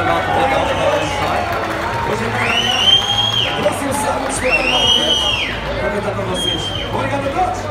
final também dá um ensaio. Hoje é para ganhar. Próximo sábado estou aqui novamente para cantar para vocês. Obrigado a todos!